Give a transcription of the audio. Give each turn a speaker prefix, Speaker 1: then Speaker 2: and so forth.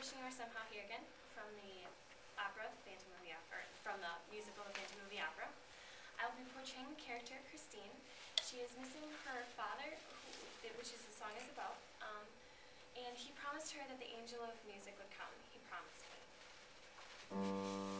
Speaker 1: Wishing You Were Somehow Here Again from the opera, The Phantom of the Opera, or from the musical The Phantom of the Opera. I will be portraying the character Christine. She is missing her father, which is the song is about, and he promised her that the angel of music would come. He promised me.